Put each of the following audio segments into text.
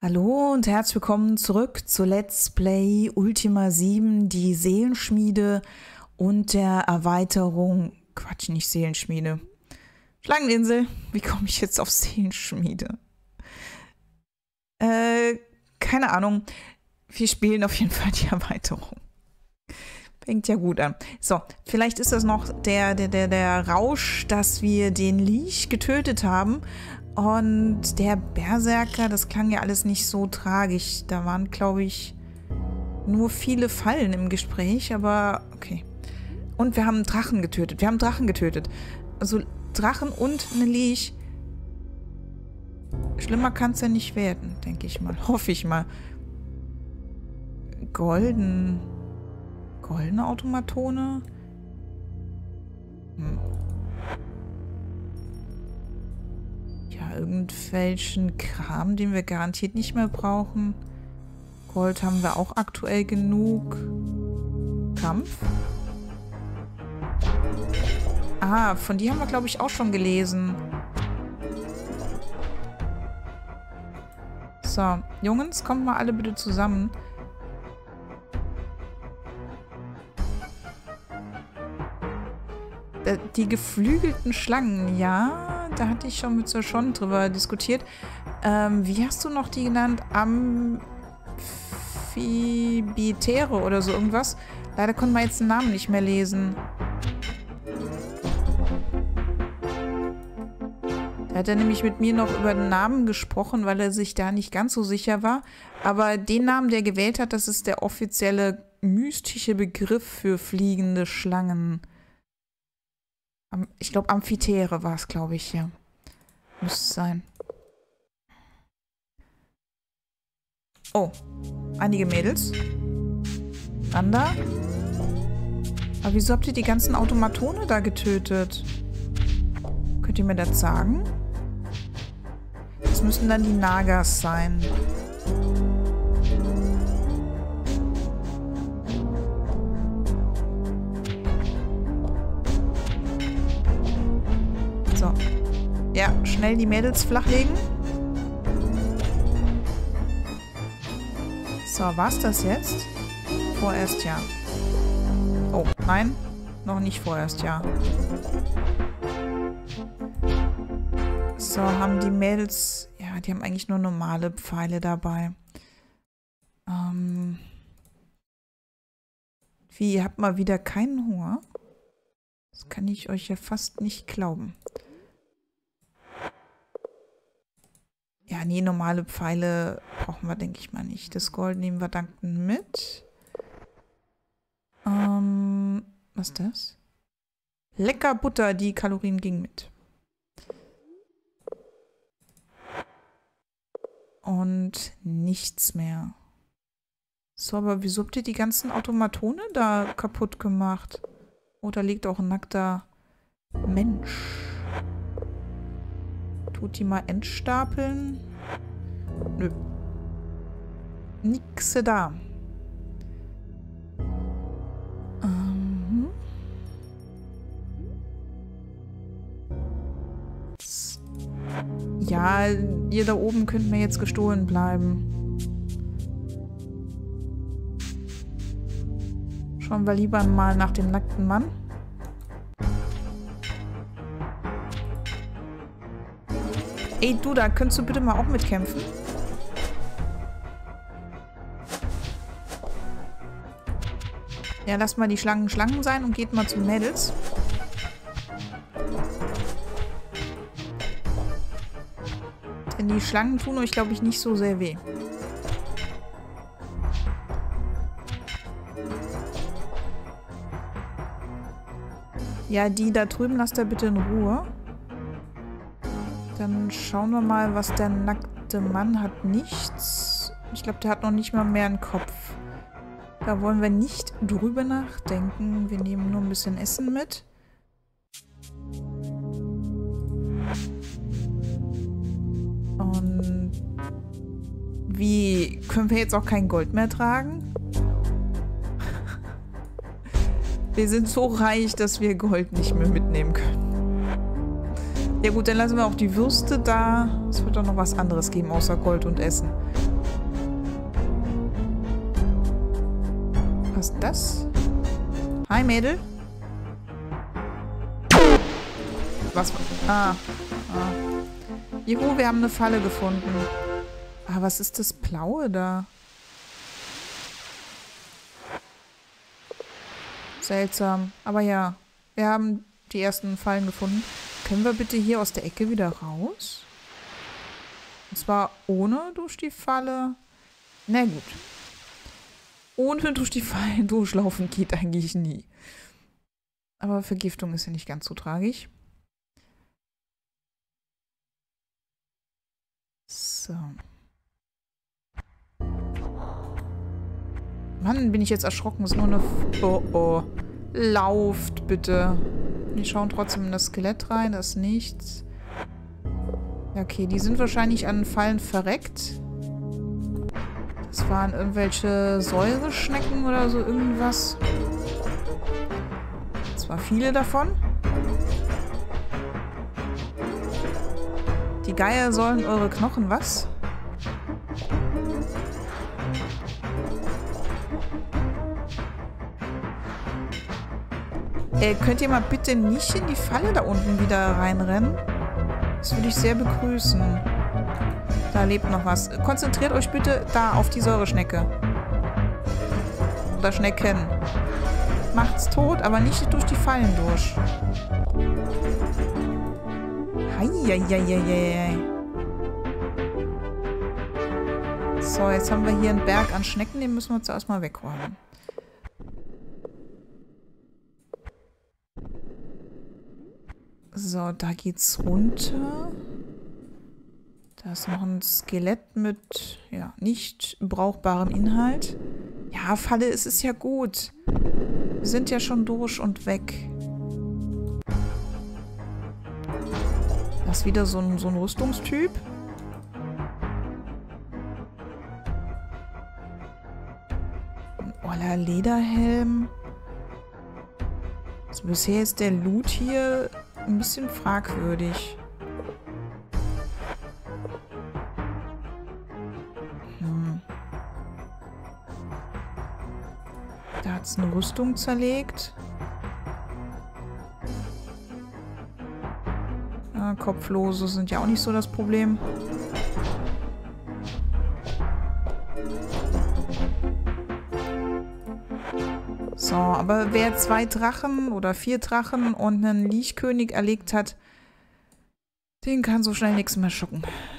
Hallo und herzlich willkommen zurück zu Let's Play Ultima 7, die Seelenschmiede und der Erweiterung. Quatsch, nicht Seelenschmiede. Schlangeninsel. Wie komme ich jetzt auf Seelenschmiede? Keine Ahnung. Wir spielen auf jeden Fall die Erweiterung. Fängt ja gut an. So, vielleicht ist das noch der Rausch, dass wir den Liech getötet haben. Und der Berserker, das klang ja alles nicht so tragisch. Da waren, glaube ich, nur viele Fallen im Gespräch, aber okay. Und wir haben einen Drachen getötet. Also Drachen und eine Liech. Schlimmer kann es ja nicht werden, denke ich mal. Hoffe ich mal. Goldene Automatone? Ja, irgendwelchen Kram, den wir garantiert nicht mehr brauchen. Gold haben wir auch aktuell genug. Kampf? Ah, von die haben wir, glaube ich, auch schon gelesen. So, Jungs, kommt mal alle bitte zusammen. Die geflügelten Schlangen, ja, da hatte ich schon mit Sir Sean drüber diskutiert. Wie hast du noch die genannt? Amphibitere oder so irgendwas? Leider konnte man jetzt den Namen nicht mehr lesen. Da hat er nämlich mit mir noch über den Namen gesprochen, weil er sich da nicht ganz so sicher war. Aber den Namen, der er gewählt hat, das ist der offizielle mystische Begriff für fliegende Schlangen. Ich glaube, Amphitheere war es, glaube ich, hier. Müsste es sein. Oh, einige Mädels. Dann da. Aber wieso habt ihr die ganzen Automatone da getötet? Könnt ihr mir das sagen? Das müssten dann die Nagas sein. So. Ja, schnell die Mädels flachlegen. So, war's das jetzt? Vorerst ja. Oh, nein. Noch nicht vorerst ja. So, haben die Mädels... Ja, die haben eigentlich nur normale Pfeile dabei. Wie, ihr habt mal wieder keinen Hunger? Das kann ich euch ja fast nicht glauben. Ja, nee, normale Pfeile brauchen wir, denke ich mal, nicht. Das Gold nehmen wir dankend mit. Was ist das? Lecker Butter, die Kalorien gingen mit. Und nichts mehr. So, aber wieso habt ihr die ganzen Automatone da kaputt gemacht? Oh, da liegt auch ein nackter Mensch. Tut die mal entstapeln? Nö. Nixe da. Ja, ihr da oben könnt mir jetzt gestohlen bleiben. Schauen wir lieber mal nach dem nackten Mann. Ey, du, da könntest du bitte mal auch mitkämpfen? Ja, lasst mal die Schlangen Schlangen sein und geht mal zu Mädels. Denn die Schlangen tun euch, glaube ich, nicht so sehr weh. Ja, die da drüben lasst ihr bitte in Ruhe. Dann schauen wir mal, was der nackte Mann hat. Nichts. Ich glaube, der hat noch nicht mal mehr einen Kopf. Da wollen wir nicht drüber nachdenken. Wir nehmen nur ein bisschen Essen mit. Und wie, können wir jetzt auch kein Gold mehr tragen? Wir sind so reich, dass wir Gold nicht mehr mitnehmen können. Ja gut, dann lassen wir auch die Würste da. Es wird doch noch was anderes geben, außer Gold und Essen. Was ist das? Hi, Mädel. Was? Ah. Juhu, wir haben eine Falle gefunden. Ah, was ist das Blaue da? Seltsam. Aber ja, wir haben die ersten Fallen gefunden. Können wir bitte hier aus der Ecke wieder raus? Und zwar ohne durch die Falle. Na gut. Ohne durch die Fallen durchlaufen geht eigentlich nie. Aber Vergiftung ist ja nicht ganz so tragisch. So. Mann, bin ich jetzt erschrocken. Das ist nur eine... Oh. Lauft, bitte. Wir schauen trotzdem in das Skelett rein. Das ist nichts. Ja, okay, die sind wahrscheinlich an Fallen verreckt. Das waren irgendwelche Säureschnecken oder so irgendwas. Zwar viele davon. Die Geier sollen eure Knochen, was? Könnt ihr mal bitte nicht in die Falle da unten wieder reinrennen? Das würde ich sehr begrüßen. Da lebt noch was. Konzentriert euch bitte da auf die Säureschnecke. Oder Schnecken. Macht's tot, aber nicht durch die Fallen durch. Heieieiei. So, jetzt haben wir hier einen Berg an Schnecken. Den müssen wir zuerst mal wegräumen. So, da geht's runter. Da ist noch ein Skelett mit, ja, nicht brauchbarem Inhalt. Ja, Falle, es ist ja gut. Wir sind ja schon durch und weg. Das ist wieder so ein Rüstungstyp. Ein oller Lederhelm. Also bisher ist der Loot hier ein bisschen fragwürdig. Da hat es eine Rüstung zerlegt. Ja, Kopflose sind ja auch nicht so das Problem. So, aber wer 2 Drachen oder 4 Drachen und einen Liechkönig erlegt hat, den kann so schnell nichts mehr schocken.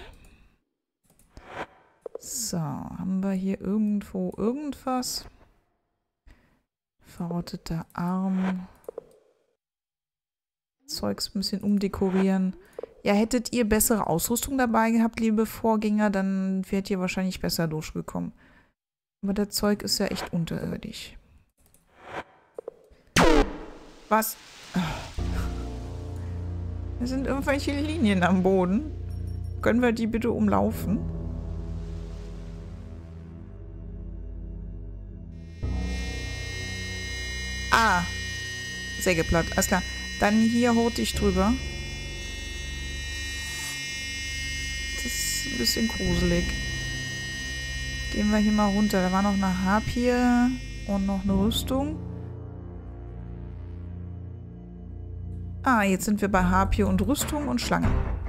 So, haben wir hier irgendwo irgendwas? Verrotteter Arm. Zeugs ein bisschen umdekorieren. Ja, hättet ihr bessere Ausrüstung dabei gehabt, liebe Vorgänger, dann wärt ihr wahrscheinlich besser durchgekommen. Aber das Zeug ist ja echt unterirdisch. Was? Da sind irgendwelche Linien am Boden. Können wir die bitte umlaufen? Ah. Sägeblatt, alles klar. Dann hier horte ich drüber. Das ist ein bisschen gruselig. Gehen wir hier mal runter. Da war noch eine Harpie und noch eine Rüstung. Ah, jetzt sind wir bei Harpie und Rüstung und Schlange.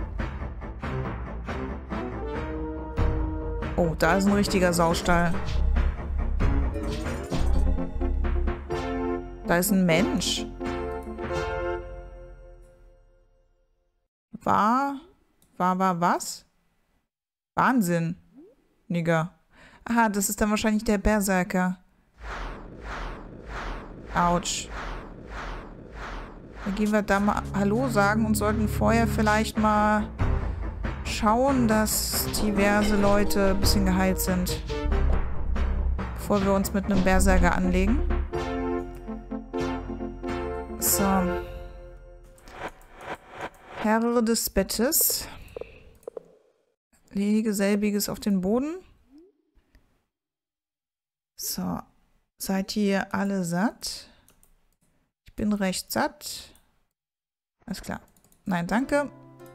Oh, da ist ein richtiger Saustall. Da ist ein Mensch. War was? Wahnsinn. Nigger. Aha, das ist dann wahrscheinlich der Berserker. Autsch. Dann gehen wir da mal Hallo sagen und sollten vorher vielleicht mal schauen, dass diverse Leute ein bisschen geheilt sind. Bevor wir uns mit einem Berserker anlegen. So. Herr des Bettes. Lege selbiges auf den Boden. So. Seid ihr alle satt? Ich bin recht satt. Alles klar. Nein, danke.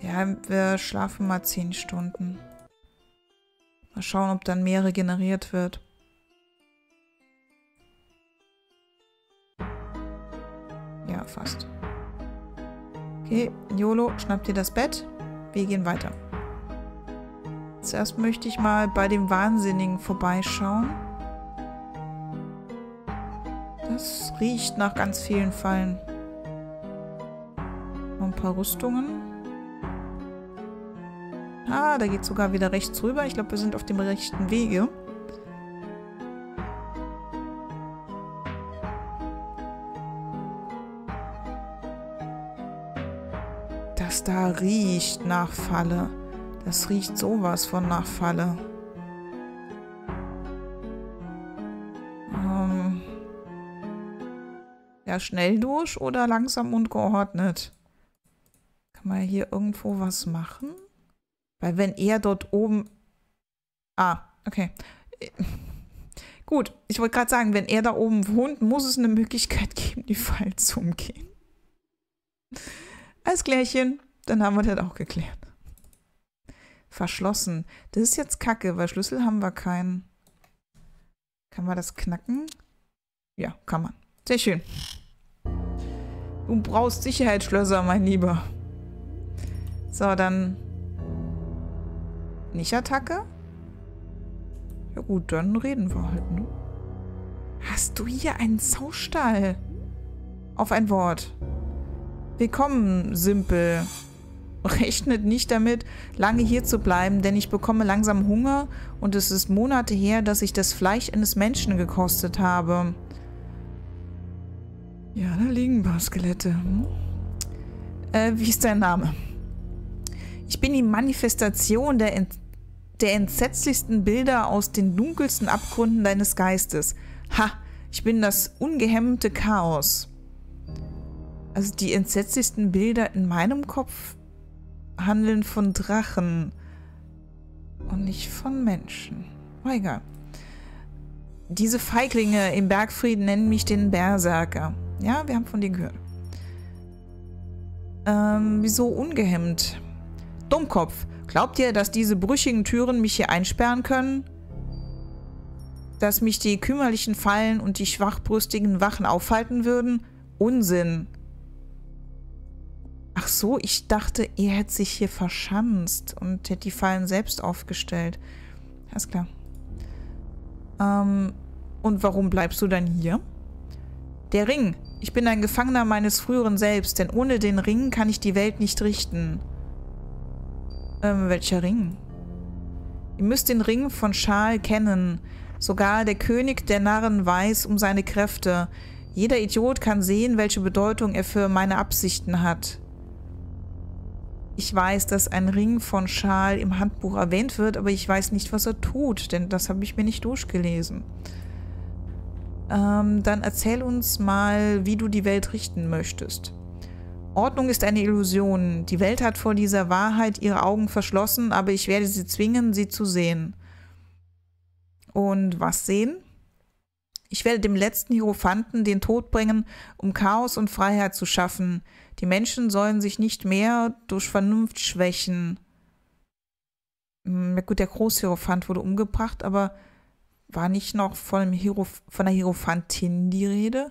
Ja, wir schlafen mal 10 Stunden. Mal schauen, ob dann mehr regeneriert wird. Ja, fast. Okay, YOLO, schnapp dir das Bett. Wir gehen weiter. Zuerst möchte ich mal bei dem Wahnsinnigen vorbeischauen. Das riecht nach ganz vielen Fallen. Noch ein paar Rüstungen. Ah, da geht sogar wieder rechts rüber. Ich glaube, wir sind auf dem rechten Wege. Das da riecht nach Falle. Das riecht sowas von nach Falle. Ja, schnell durch oder langsam und geordnet? Kann man hier irgendwo was machen? Weil wenn er dort oben... Ah, okay. Gut, ich wollte gerade sagen, wenn er da oben wohnt, muss es eine Möglichkeit geben, die Fallen zu umgehen. Alles klärchen, dann haben wir das auch geklärt. Verschlossen. Das ist jetzt kacke, weil Schlüssel haben wir keinen. Kann man das knacken? Ja, kann man. Sehr schön. Du brauchst Sicherheitsschlösser, mein Lieber. So, dann... Nicht Attacke? Ja gut, dann reden wir halt, ne? Hast du hier einen Saustall? Auf ein Wort. Willkommen, Simpel. Rechnet nicht damit, lange hier zu bleiben, denn ich bekomme langsam Hunger und es ist Monate her, dass ich das Fleisch eines Menschen gekostet habe. Ja, da liegen ein paar Skelette. Wie ist dein Name? Ich bin die Manifestation der entsetzlichsten Bilder aus den dunkelsten Abgründen deines Geistes. Ha, ich bin das ungehemmte Chaos. Also die entsetzlichsten Bilder in meinem Kopf handeln von Drachen und nicht von Menschen. Oh, egal. Diese Feiglinge im Bergfrieden nennen mich den Berserker. Ja, wir haben von dir gehört. Wieso ungehemmt? Dummkopf. Glaubt ihr, dass diese brüchigen Türen mich hier einsperren können? Dass mich die kümmerlichen Fallen und die schwachbrüstigen Wachen aufhalten würden? Unsinn. Ach so, ich dachte, er hätte sich hier verschanzt und hätte die Fallen selbst aufgestellt. Alles klar. Und warum bleibst du dann hier? Der Ring. Ich bin ein Gefangener meines früheren Selbst, denn ohne den Ring kann ich die Welt nicht richten. Welcher Ring? Ihr müsst den Ring von Schal kennen. Sogar der König der Narren weiß um seine Kräfte. Jeder Idiot kann sehen, welche Bedeutung er für meine Absichten hat. Ich weiß, dass ein Ring von Schal im Handbuch erwähnt wird, aber ich weiß nicht, was er tut, denn das habe ich mir nicht durchgelesen. Dann erzähl uns mal, wie du die Welt richten möchtest. Ordnung ist eine Illusion. Die Welt hat vor dieser Wahrheit ihre Augen verschlossen, aber ich werde sie zwingen, sie zu sehen. Und was sehen? Ich werde dem letzten Hierophanten den Tod bringen, um Chaos und Freiheit zu schaffen. Die Menschen sollen sich nicht mehr durch Vernunft schwächen. Ja gut, der Großhierophant wurde umgebracht, aber war nicht noch von der Hierophantin die Rede?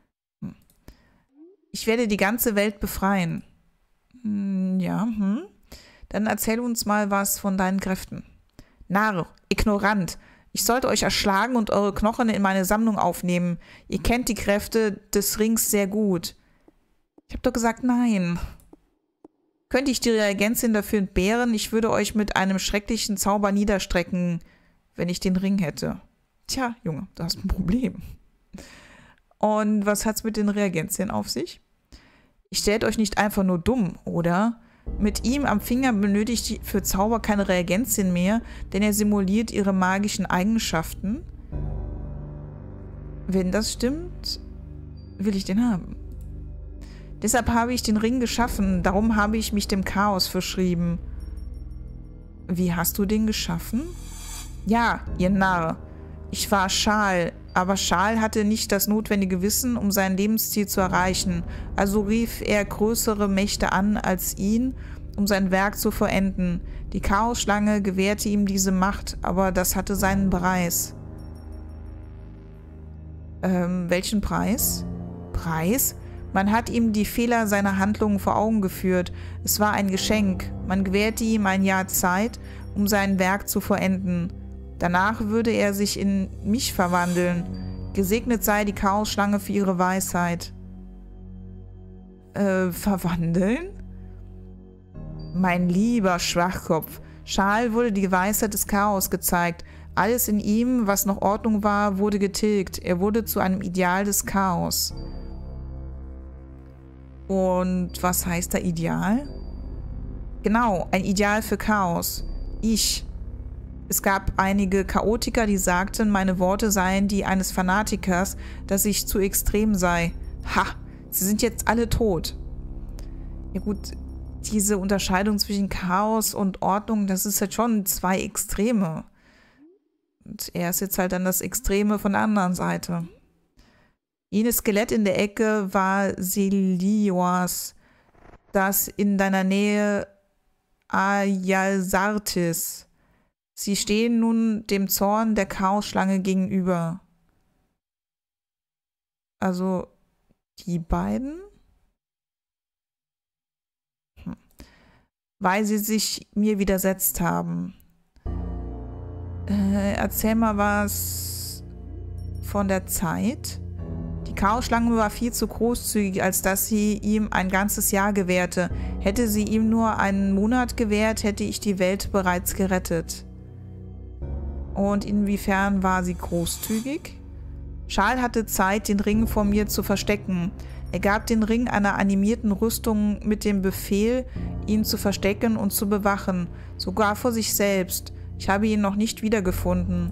Ich werde die ganze Welt befreien. Ja, Dann erzähl uns mal was von deinen Kräften. Narr, ignorant. Ich sollte euch erschlagen und eure Knochen in meine Sammlung aufnehmen. Ihr kennt die Kräfte des Rings sehr gut. Ich habe doch gesagt, nein. Könnte ich die Reagentin dafür entbehren? Ich würde euch mit einem schrecklichen Zauber niederstrecken, wenn ich den Ring hätte. Tja, Junge, du hast ein Problem. Und was hat's mit den Reagenzien auf sich? Ich stellt euch nicht einfach nur dumm, oder? Mit ihm am Finger benötigt ihr für Zauber keine Reagenzien mehr, denn er simuliert ihre magischen Eigenschaften. Wenn das stimmt, will ich den haben. Deshalb habe ich den Ring geschaffen, darum habe ich mich dem Chaos verschrieben. Wie hast du den geschaffen? Ja, ihr Narr. Ich war Schal, aber Schal hatte nicht das notwendige Wissen, um sein Lebensziel zu erreichen. Also rief er größere Mächte an als ihn um sein Werk zu vollenden. Die Chaosschlange gewährte ihm diese Macht, aber das hatte seinen Preis. Welchen Preis? Preis? Man hat ihm die Fehler seiner Handlungen vor Augen geführt. Es war ein Geschenk. Man gewährte ihm ein Jahr Zeit, um sein Werk zu vollenden. Danach würde er sich in mich verwandeln. Gesegnet sei die Chaosschlange für ihre Weisheit. Verwandeln? Mein lieber Schwachkopf. Shal wurde die Weisheit des Chaos gezeigt. Alles in ihm, was noch Ordnung war, wurde getilgt. Er wurde zu einem Ideal des Chaos. Und was heißt da Ideal? Genau, ein Ideal für Chaos. Ich. Es gab einige Chaotiker, die sagten, meine Worte seien die eines Fanatikers, dass ich zu extrem sei. Ha, sie sind jetzt alle tot. Ja gut, diese Unterscheidung zwischen Chaos und Ordnung, das ist halt schon zwei Extreme. Und er ist jetzt halt dann das Extreme von der anderen Seite. Jenes Skelett in der Ecke war Selioas, das in deiner Nähe Ayalsartis. Sie stehen nun dem Zorn der Chaosschlange gegenüber. Also die beiden? Weil sie sich mir widersetzt haben. Erzähl mal was von der Zeit. Die Chaosschlange war viel zu großzügig, als dass sie ihm ein ganzes Jahr gewährte. Hätte sie ihm nur einen Monat gewährt, hätte ich die Welt bereits gerettet. Und inwiefern war sie großzügig? Shal hatte Zeit, den Ring vor mir zu verstecken. Er gab den Ring einer animierten Rüstung mit dem Befehl, ihn zu verstecken und zu bewachen, sogar vor sich selbst. Ich habe ihn noch nicht wiedergefunden.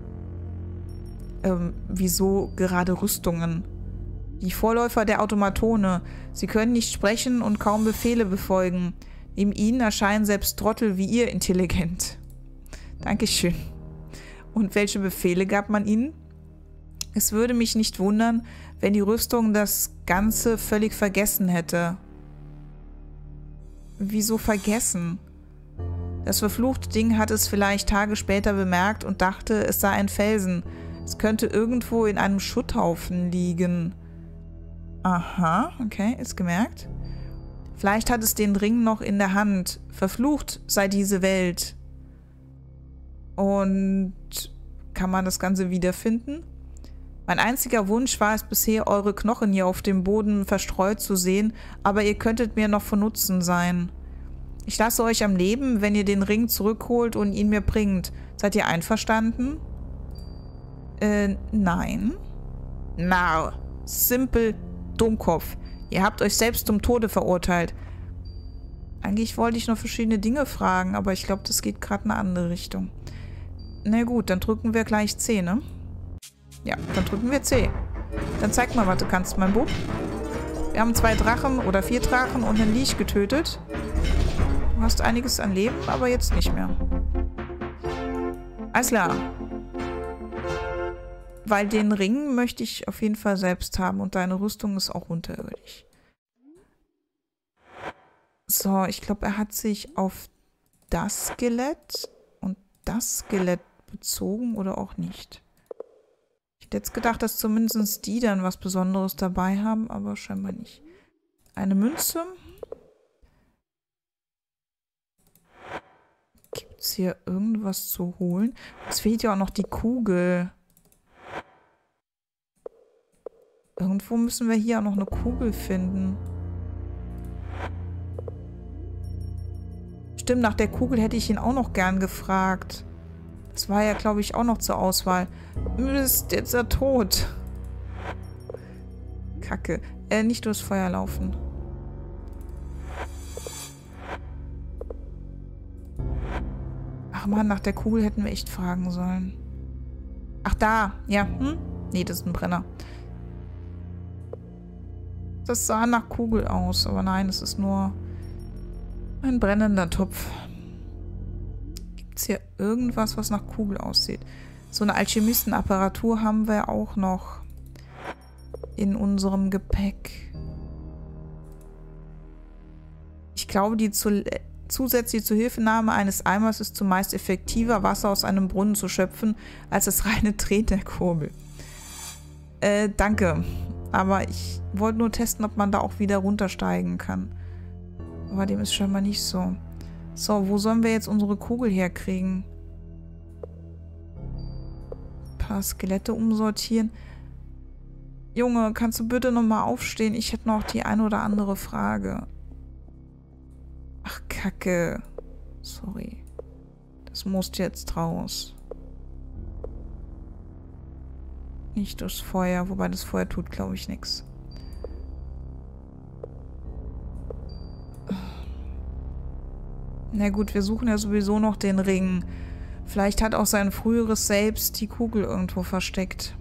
Wieso gerade Rüstungen? Die Vorläufer der Automatone. Sie können nicht sprechen und kaum Befehle befolgen. Neben ihnen erscheinen selbst Trottel wie ihr intelligent. Dankeschön. Und welche Befehle gab man ihnen? Es würde mich nicht wundern, wenn die Rüstung das Ganze völlig vergessen hätte. Wieso vergessen? Das verfluchte Ding hat es vielleicht Tage später bemerkt und dachte, es sei ein Felsen. Es könnte irgendwo in einem Schutthaufen liegen. Aha, okay, ist gemerkt. Vielleicht hat es den Ring noch in der Hand. Verflucht sei diese Welt. Und kann man das Ganze wiederfinden? Mein einziger Wunsch war es bisher, eure Knochen hier auf dem Boden verstreut zu sehen, aber ihr könntet mir noch von Nutzen sein. Ich lasse euch am Leben, wenn ihr den Ring zurückholt und ihn mir bringt. Seid ihr einverstanden? Nein. Narr. Simpel Dummkopf. Ihr habt euch selbst zum Tode verurteilt. Eigentlich wollte ich noch verschiedene Dinge fragen, aber ich glaube, das geht gerade in eine andere Richtung. Na gut, dann drücken wir gleich C, ne? Ja, dann drücken wir C. Dann zeig mal, was du kannst, mein Bub. Wir haben 2 Drachen oder 4 Drachen und einen Liech getötet. Du hast einiges an Leben, aber jetzt nicht mehr. Alles klar. Weil den Ring möchte ich auf jeden Fall selbst haben und deine Rüstung ist auch unterirdisch. So, ich glaube, er hat sich auf das Skelett und das Skelett bezogen oder auch nicht. Ich hätte jetzt gedacht, dass zumindest die dann was Besonderes dabei haben, aber scheinbar nicht. Eine Münze. Gibt es hier irgendwas zu holen? Es fehlt ja auch noch die Kugel. Irgendwo müssen wir hier auch noch eine Kugel finden. Stimmt, nach der Kugel hätte ich ihn auch noch gern gefragt. Das war ja, glaube ich, auch noch zur Auswahl. Mist, jetzt ist er tot. Kacke. Nicht durchs Feuer laufen. Ach man, nach der Kugel hätten wir echt fragen sollen. Ach, da. Ja, Nee, das ist ein Brenner. Das sah nach Kugel aus, aber nein, es ist nur ein brennender Topf. Gibt es hier irgendwas, was nach Kugel aussieht? So eine Alchemistenapparatur haben wir auch noch in unserem Gepäck. Ich glaube, die Zusätzlich zur Hilfenahme eines Eimers ist zumeist effektiver, Wasser aus einem Brunnen zu schöpfen, als das reine Drehen der Kurbel. Danke. Aber ich wollte nur testen, ob man da auch wieder runtersteigen kann. Aber dem ist scheinbar nicht so. So, wo sollen wir jetzt unsere Kugel herkriegen? Ein paar Skelette umsortieren. Junge, kannst du bitte nochmal aufstehen? Ich hätte noch die eine oder andere Frage. Ach, Kacke. Sorry. Das musste jetzt raus. Nicht durchs Feuer, wobei das Feuer tut, glaube ich, nichts. Na gut, wir suchen ja sowieso noch den Ring. Vielleicht hat auch sein früheres Selbst die Kugel irgendwo versteckt.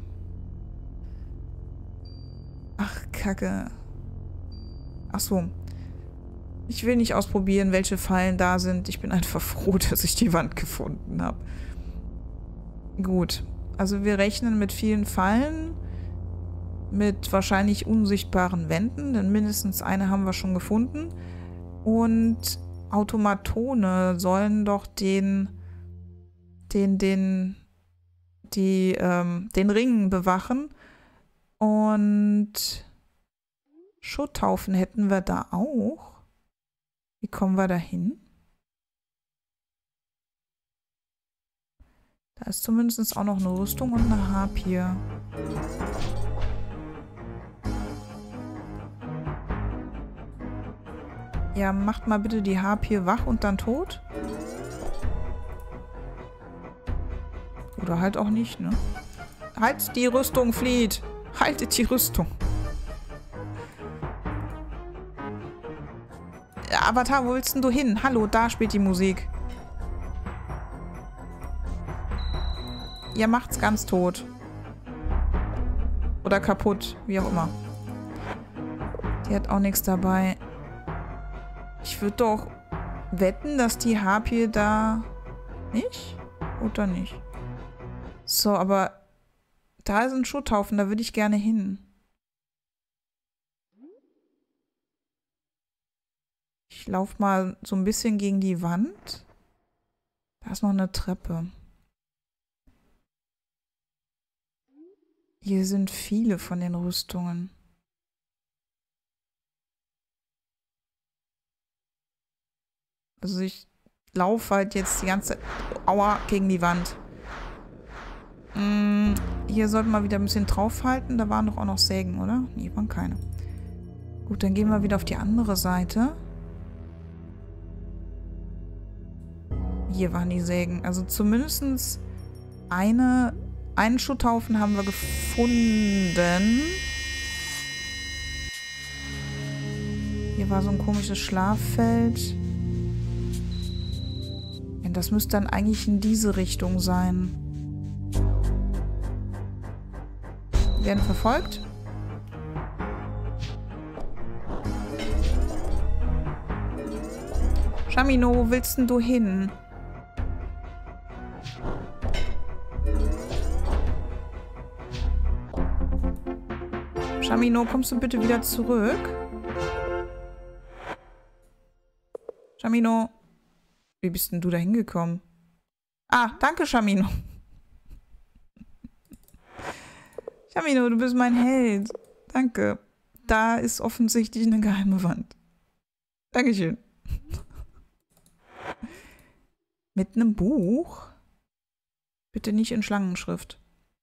Ach, Kacke. Ach so. Ich will nicht ausprobieren, welche Fallen da sind. Ich bin einfach froh, dass ich die Wand gefunden habe. Gut. Also wir rechnen mit vielen Fallen. Mit wahrscheinlich unsichtbaren Wänden. Denn mindestens eine haben wir schon gefunden. Und Automatone sollen doch den Ring bewachen. Und Schutthaufen hätten wir da auch. Wie kommen wir da hin? Da ist zumindest auch noch eine Rüstung und eine Harpie. Ja, macht mal bitte die Harpie wach und dann tot. Oder halt auch nicht, ne? Halt die Rüstung, flieht! Haltet die Rüstung! Avatar, wo willst denn du hin? Hallo, da spielt die Musik. Ihr macht's ganz tot. Oder kaputt, wie auch immer. Die hat auch nichts dabei. Ich würde doch wetten, dass die Harpie da... Nicht? Oder nicht? So, aber da ist ein Schutthaufen, da würde ich gerne hin. Ich laufe mal so ein bisschen gegen die Wand. Da ist noch eine Treppe. Hier sind viele von den Rüstungen. Also ich laufe halt jetzt die ganze Zeit... Aua, gegen die Wand. Hier sollten wir wieder ein bisschen draufhalten. Da waren doch auch noch Sägen, oder? Nee, waren keine. Gut, dann gehen wir wieder auf die andere Seite. Hier waren die Sägen. Also zumindest einen Schutthaufen haben wir gefunden. Hier war so ein komisches Schlaffeld. Ja, das müsste dann eigentlich in diese Richtung sein. Wir werden verfolgt. Chamino, wo willst denn du hin? Chamino, kommst du bitte wieder zurück? Chamino. Wie bist denn du da hingekommen? Ah, danke, Chamino. Chamino, du bist mein Held. Danke. Da ist offensichtlich eine geheime Wand. Dankeschön. Mit einem Buch? Bitte nicht in Schlangenschrift.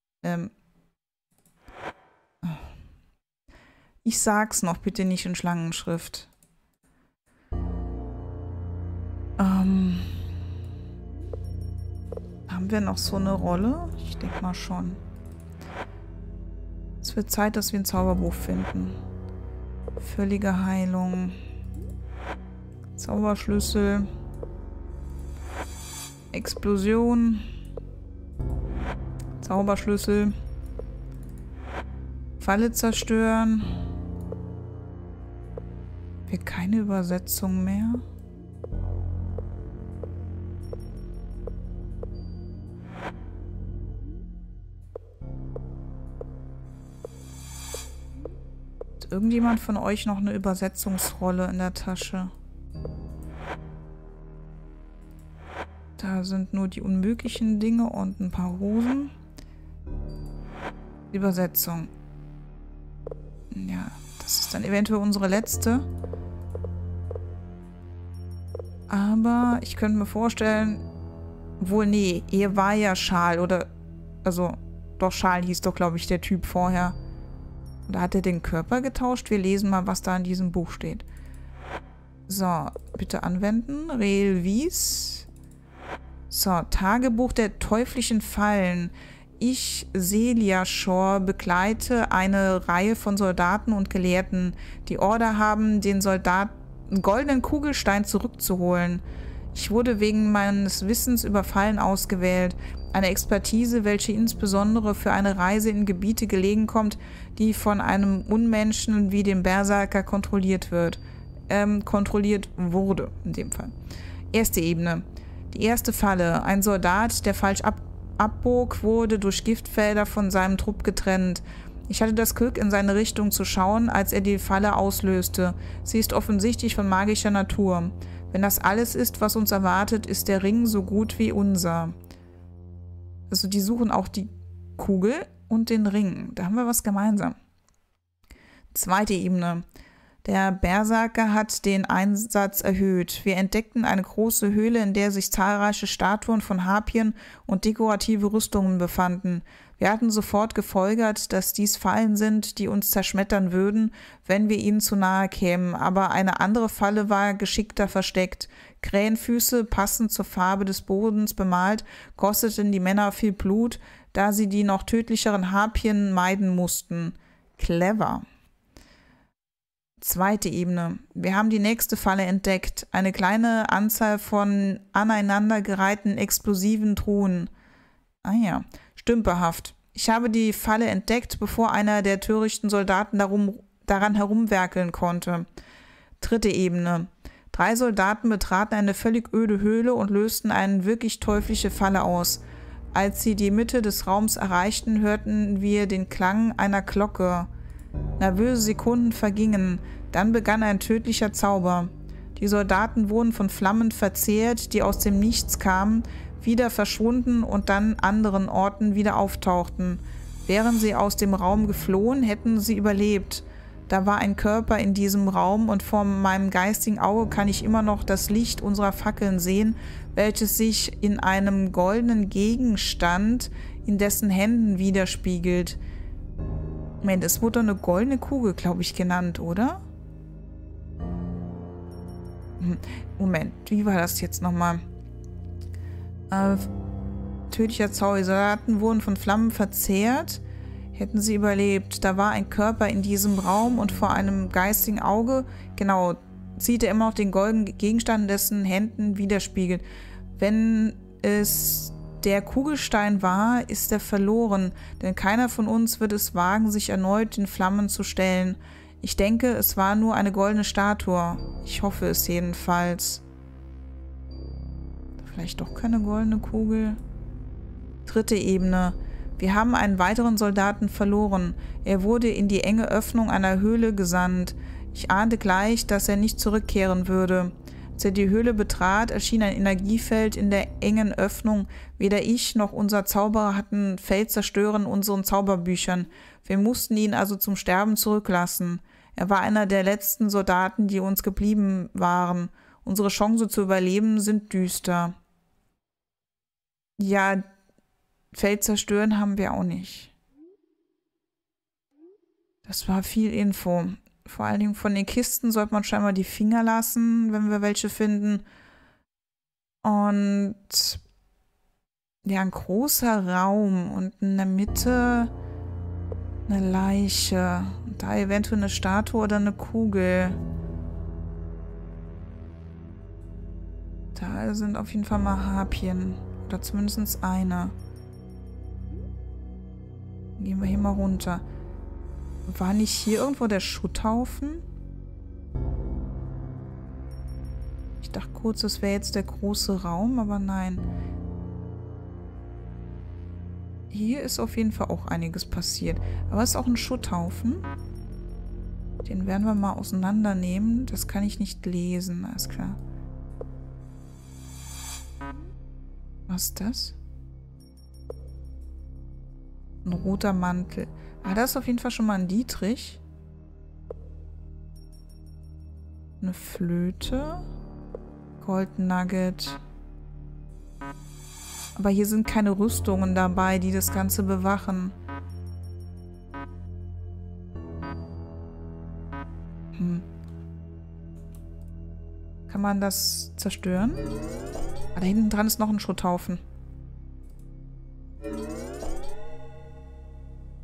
Ich sag's noch, bitte nicht in Schlangenschrift. Haben wir noch so eine Rolle? Ich denke mal schon. Es wird Zeit, dass wir ein Zauberbuch finden. Völlige Heilung. Zauberschlüssel. Explosion. Zauberschlüssel. Falle zerstören. Wir keine Übersetzung mehr. Irgendjemand von euch noch eine Übersetzungsrolle in der Tasche? Da sind nur die unmöglichen Dinge und ein paar Hosen. Übersetzung. Ja, das ist dann eventuell unsere letzte. Aber ich könnte mir vorstellen, wohl nee, er war ja Schal oder, also doch Schal hieß doch, glaube ich, der Typ vorher. Oder hat er den Körper getauscht? Wir lesen mal, was da in diesem Buch steht. So, bitte anwenden. Relvis. So, Tagebuch der teuflischen Fallen. Ich, Celia Shaw, begleite eine Reihe von Soldaten und Gelehrten, die Order haben, den goldenen Kugelstein zurückzuholen. Ich wurde wegen meines Wissens über Fallen ausgewählt. Eine Expertise, welche insbesondere für eine Reise in Gebiete gelegen kommt, die von einem Unmenschen wie dem Berserker kontrolliert wurde, in dem Fall. Erste Ebene. Die erste Falle. Ein Soldat, der falsch abbog, wurde durch Giftfelder von seinem Trupp getrennt. Ich hatte das Glück, in seine Richtung zu schauen, als er die Falle auslöste. Sie ist offensichtlich von magischer Natur. Wenn das alles ist, was uns erwartet, ist der Ring so gut wie unser. Also die suchen auch die Kugel und den Ring. Da haben wir was gemeinsam. Zweite Ebene. Der Berserker hat den Einsatz erhöht. Wir entdeckten eine große Höhle, in der sich zahlreiche Statuen von Harpien und dekorative Rüstungen befanden. Wir hatten sofort gefolgert, dass dies Fallen sind, die uns zerschmettern würden, wenn wir ihnen zu nahe kämen. Aber eine andere Falle war geschickter versteckt. Krähenfüße, passend zur Farbe des Bodens bemalt, kosteten die Männer viel Blut, da sie die noch tödlicheren Harpien meiden mussten. Clever. Zweite Ebene. Wir haben die nächste Falle entdeckt. Eine kleine Anzahl von aneinandergereihten explosiven Truhen. Ah ja, stümperhaft. Ich habe die Falle entdeckt, bevor einer der törichten Soldaten daran herumwerkeln konnte. Dritte Ebene. 3 Soldaten betraten eine völlig öde Höhle und lösten eine wirklich teuflische Falle aus. Als sie die Mitte des Raums erreichten, hörten wir den Klang einer Glocke. Nervöse Sekunden vergingen, dann begann ein tödlicher Zauber. Die Soldaten wurden von Flammen verzehrt, die aus dem Nichts kamen, wieder verschwunden und dann anderen Orten wieder auftauchten. Wären sie aus dem Raum geflohen, hätten sie überlebt. Da war ein Körper in diesem Raum und vor meinem geistigen Auge kann ich immer noch das Licht unserer Fackeln sehen, welches sich in einem goldenen Gegenstand in dessen Händen widerspiegelt. Moment, es wurde eine goldene Kugel, glaube ich, genannt, oder? Moment, wie war das jetzt nochmal? Tödlicher Zauber. Die Soldaten wurden von Flammen verzehrt. Hätten sie überlebt. Da war ein Körper in diesem Raum und vor einem geistigen Auge, genau, sieht er immer noch den goldenen Gegenstand, dessen Händen widerspiegelt. Wenn es der Kugelstein war, ist er verloren, denn keiner von uns wird es wagen, sich erneut den Flammen zu stellen. Ich denke, es war nur eine goldene Statue. Ich hoffe es jedenfalls. Vielleicht doch keine goldene Kugel. Dritte Ebene. Wir haben einen weiteren Soldaten verloren. Er wurde in die enge Öffnung einer Höhle gesandt. Ich ahnte gleich, dass er nicht zurückkehren würde. Als er die Höhle betrat, erschien ein Energiefeld in der engen Öffnung. Weder ich noch unser Zauberer hatten Feldzerstörer in unseren Zauberbüchern. Wir mussten ihn also zum Sterben zurücklassen. Er war einer der letzten Soldaten, die uns geblieben waren. Unsere Chancen zu überleben sind düster. Ja, Feld zerstören haben wir auch nicht. Das war viel Info. Vor allen Dingen von den Kisten sollte man scheinbar die Finger lassen, wenn wir welche finden. Und ja, ein großer Raum und in der Mitte eine Leiche. Und da eventuell eine Statue oder eine Kugel. Da sind auf jeden Fall mal Harpien. Oder zumindest eine. Gehen wir hier mal runter. War nicht hier irgendwo der Schutthaufen? Ich dachte kurz, das wäre jetzt der große Raum, aber nein. Hier ist auf jeden Fall auch einiges passiert. Aber es ist auch ein Schutthaufen. Den werden wir mal auseinandernehmen. Das kann ich nicht lesen, alles klar. Was ist das? Ein roter Mantel. Ah, das ist auf jeden Fall schon mal ein Dietrich. Eine Flöte. Gold Nugget. Aber hier sind keine Rüstungen dabei, die das Ganze bewachen. Kann man das zerstören? Ah, da hinten dran ist noch ein Schrotthaufen.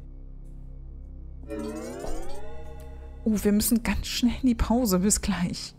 Oh, wir müssen ganz schnell in die Pause. Bis gleich.